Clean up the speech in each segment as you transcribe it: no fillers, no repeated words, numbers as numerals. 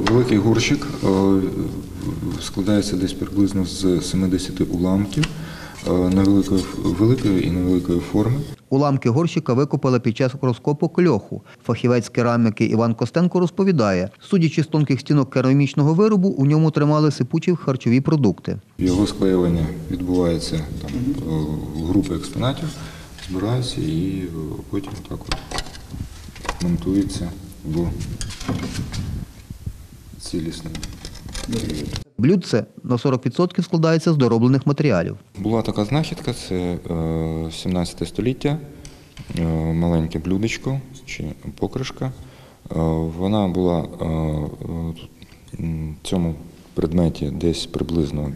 Великий горщик складається десь приблизно з 70 уламків великої і невеликої форми. Уламки горщика викопали під час розкопу льоху. Фахівець кераміки Іван Костенко розповідає, судячи з тонких стінок керамічного виробу, у ньому тримали сипучі харчові продукти. Його склеювання відбувається в групи експонатів, збираються і потім так от монтується в цілісний. Блюдце на 40% складається з дороблених матеріалів. Була така знахідка, це 17 століття, маленьке блюдечко чи покришка. Вона була в цьому предметі десь приблизно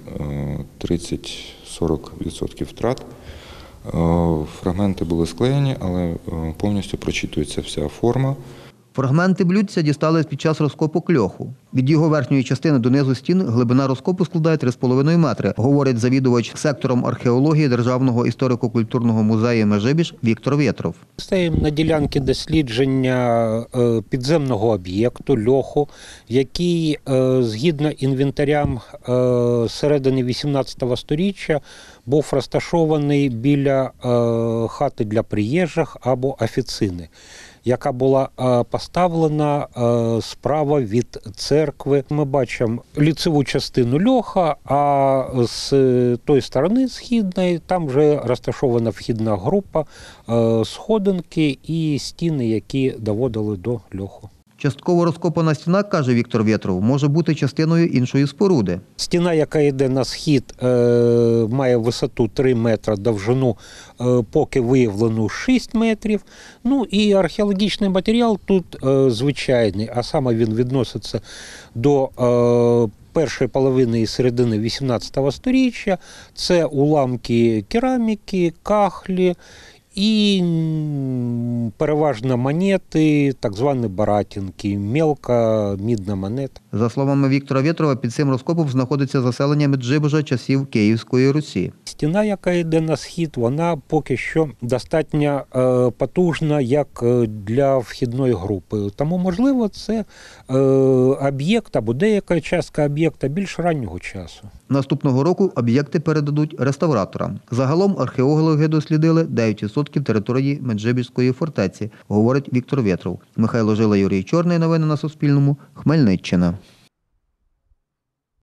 30-40% втрат. Фрагменти були склеєні, але повністю прочитується вся форма. Фрагменти блюдця дістали під час розкопу льоху. Від його верхньої частини до низу стін глибина розкопу складає 3,5 метри, говорить завідувач сектором археології Державного історико-культурного музею Межибіж Віктор Вєтров. Стоїмо на ділянці дослідження підземного об'єкту льоху, який згідно інвентарям середини 18 сторіччя був розташований біля хати для приїжджих або офіцини, яка була поставлена справа від церкви. Ми бачимо ліцеву частину льоха, а з тої сторони східної там вже розташована вхідна група, сходинки і стіни, які доводили до льоху. Частково розкопана стіна, каже Віктор Вєтров, може бути частиною іншої споруди. Стіна, яка йде на схід, має висоту 3 метри, довжину поки виявлену 6 метрів. Ну і археологічний матеріал тут звичайний, а саме він відноситься до першої половини і середини 18 сторіччя. Це уламки кераміки, кахлі і переважно монети, так звані баратинки, мелка мідна монета. За словами Віктора Вєтрова, під цим розкопом знаходиться заселення Меджибіжа часів Київської Русі. Стіна, яка йде на схід, вона поки що достатньо потужна, як для вхідної групи. Тому, можливо, це об'єкт або деяка частка об'єкта більш раннього часу. Наступного року об'єкти передадуть реставраторам. Загалом археологи дослідили 9% території Меджибіжської фортеці, говорить Віктор Вєтров. Михайло Жила, Юрій Чорний. Новини на Суспільному. Хмельниччина.